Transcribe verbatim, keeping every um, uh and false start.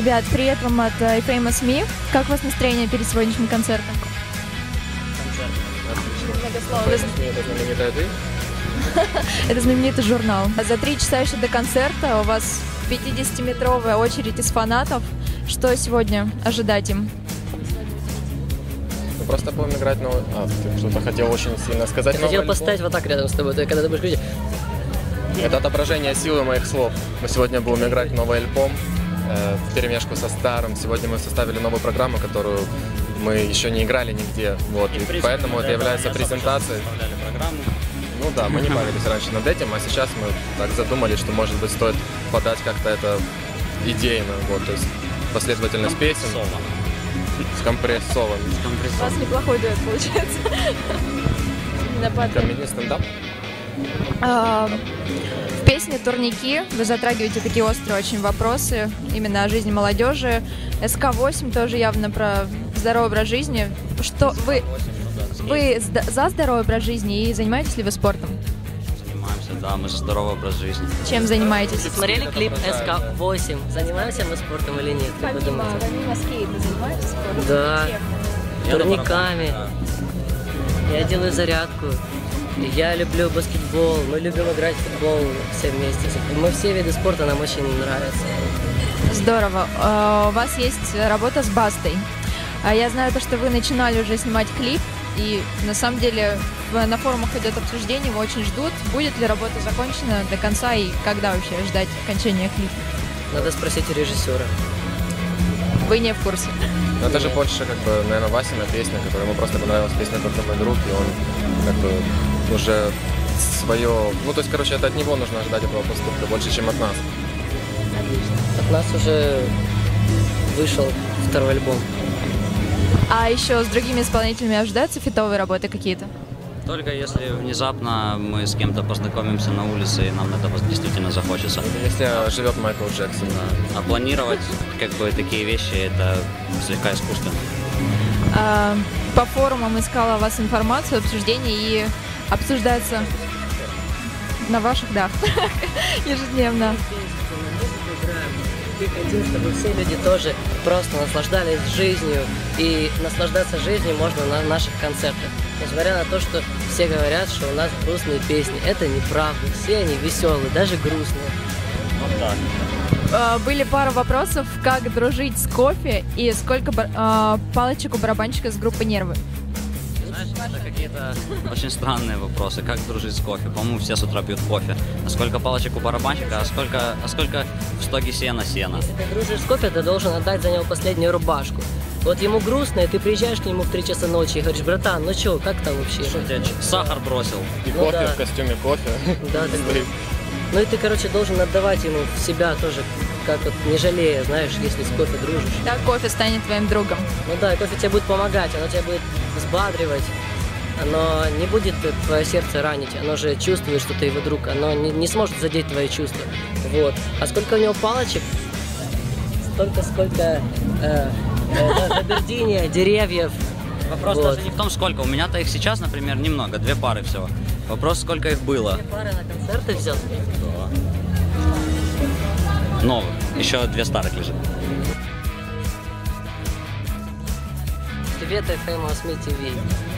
Ребят, привет вам от uh, Famous Me. Как у вас настроение перед сегодняшним концертом? Это знаменитая ты? Это знаменитый журнал. За три часа еще до концерта у вас пятидесятиметровая очередь из фанатов. Что сегодня ожидать им? Мы просто будем играть, но... А, ты что-то хотел очень сильно сказать. Я хотел поставить вот так рядом с тобой, когда ты будешь говорить. Это отображение силы моих слов. Мы сегодня будем играть новый альбом э, в перемешку со старым. Сегодня мы составили новую программу, которую мы еще не играли нигде. Вот, и, и поэтому это является презентацией. Ну да, мы не парились раньше над этим, а сейчас мы так задумали, что, может быть, стоит подать как-то это идейно. Вот, то есть последовательность песен. Скомпрессован. У вас неплохой дуэт получается. Комедийный стендап. В песне «Турники» вы затрагиваете такие острые очень вопросы именно о жизни молодежи. эс ка восемь тоже явно про здоровый образ жизни. Что вы, вы за здоровый образ жизни и занимаетесь ли вы спортом? Занимаемся, да, мы за здоровый образ жизни. Чем занимаетесь? Смотрели клип эс ка восемь? Занимаемся мы спортом или нет? Как вы думаете? Помимо скейта занимаетесь спортом? Да, турниками. Я делаю зарядку. Я люблю баскетбол, мы любим играть в футбол все вместе. Мы все виды спорта нам очень нравятся. Здорово. У вас есть работа с Бастой. Я знаю то, что вы начинали уже снимать клип, и на самом деле на форумах идет обсуждение, его очень ждут. Будет ли работа закончена до конца и когда вообще ждать окончания клипа? Надо спросить у режиссера. Вы не в курсе? Но это же больше, как бы, наверное, Васина песня, которая ему просто понравилась, песня «Только мой друг», и он как бы уже свое... Ну, то есть, короче, это от него нужно ожидать этого поступка больше, чем от нас. От нас уже вышел второй альбом. А еще с другими исполнителями ожидаются фитовые работы какие-то? Только если внезапно мы с кем-то познакомимся на улице, и нам этого действительно захочется. Если живет Майкл Джексон. Да. А планировать как бы такие вещи, это слегка искусственно. А, по форумам искала у вас информацию, обсуждение, и обсуждается на ваших, да, ежедневно. Мы хотим, чтобы все люди тоже просто наслаждались жизнью, и наслаждаться жизнью можно на наших концертах. Несмотря на то, что все говорят, что у нас грустные песни, это неправда. Все они веселые, даже грустные. Вот так. А, были пара вопросов, как дружить с кофе и сколько а, палочек у барабанщика с группы «Нервы». Знаешь, это какие-то очень странные вопросы. Как дружить с кофе? По-моему, все с утра пьют кофе. А сколько палочек у барабанщика, а сколько, а сколько в стоге сена сена? Если ты дружишь с кофе, ты должен отдать за него последнюю рубашку. Вот ему грустно, и ты приезжаешь к нему в три часа ночи и говоришь: братан, ну чё, как там вообще? Что тебя, сахар бросил? И Ну кофе да. в костюме кофе. Да, ты... Ну и ты, короче, должен отдавать ему себя тоже, как вот, не жалея, знаешь, если с кофе дружишь. Так кофе станет твоим другом. Ну да, и кофе тебе будет помогать, оно тебя будет взбадривать, оно не будет твое сердце ранить, оно же чувствует, что ты его друг, оно не, не сможет задеть твои чувства. Вот. А сколько у него палочек? Столько, сколько э, э, габердиния, деревьев. Вопрос Вот. даже не в том, сколько. У меня-то их сейчас, например, немного, две пары всего. Вопрос, сколько их было. Две пары на концерты взял? Новых. Еще две старых лежит. Привет, эф эм Famous Me ти ви.